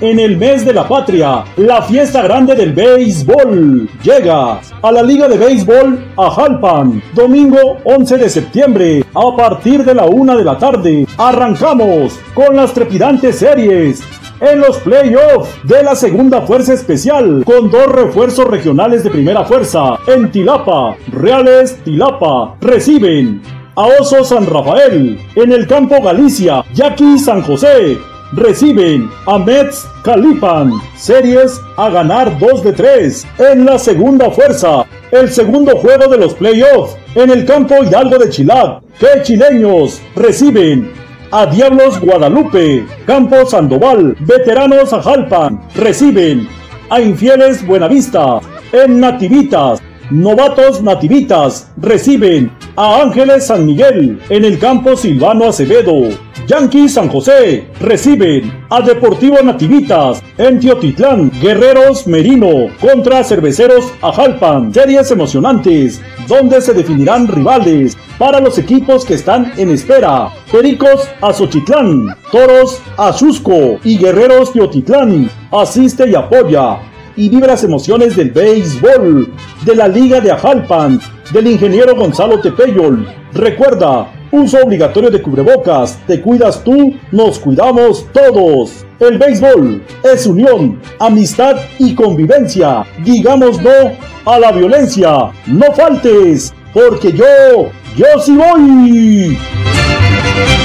en el mes de la patria, la fiesta grande del béisbol llega a la Liga de Béisbol Ajalpan, domingo 11 de septiembre, a partir de la 1 de la tarde. Arrancamos con las trepidantes series en los playoffs de la segunda fuerza especial, con 2 refuerzos regionales de primera fuerza. En Tilapa, Reales Tilapa reciben a Osos San Rafael. En el campo Galicia, Yaquis San José reciben a Mets Calipan. Series a ganar 2 de 3. En la segunda fuerza, el segundo juego de los playoffs, en el campo Hidalgo de Chilac, que Chileños reciben a Diablos Guadalupe. Campo Sandoval, Veteranos Ajalpan reciben a Infieles Buenavista. En Nativitas, Novatos Nativitas reciben a Ángeles San Miguel. En el campo Silvano Acevedo, Yanquis San José reciben a Deportivo Nativitas. En Teotitlán, Guerreros Merino contra Cerveceros Ajalpan. Series emocionantes donde se definirán rivales para los equipos que están en espera. Pericos a Xochitlán, Toros a Xusco y Guerreros Teotitlán. Asiste y apoya y vive las emociones del béisbol, de la Liga de Ajalpan, del ingeniero Gonzalo Tepeyol. Recuerda, uso obligatorio de cubrebocas. Te cuidas tú, nos cuidamos todos. El béisbol es unión, amistad y convivencia. Digamos no a la violencia. No faltes, porque yo sí voy.